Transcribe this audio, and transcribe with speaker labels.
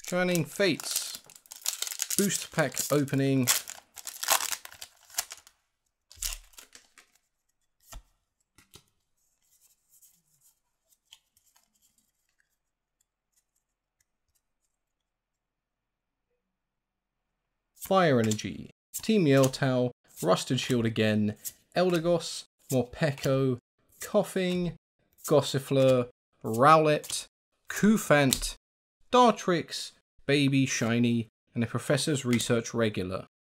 Speaker 1: Shining Fates. Booster pack opening. Fire Energy, Team Yeltao, Rusted Shield again, Eldegoss, Morpeko, Coughing, Gossifleur, Rowlet, Cufant, Dartrix, Baby Shiny, and a Professor's Research Regular.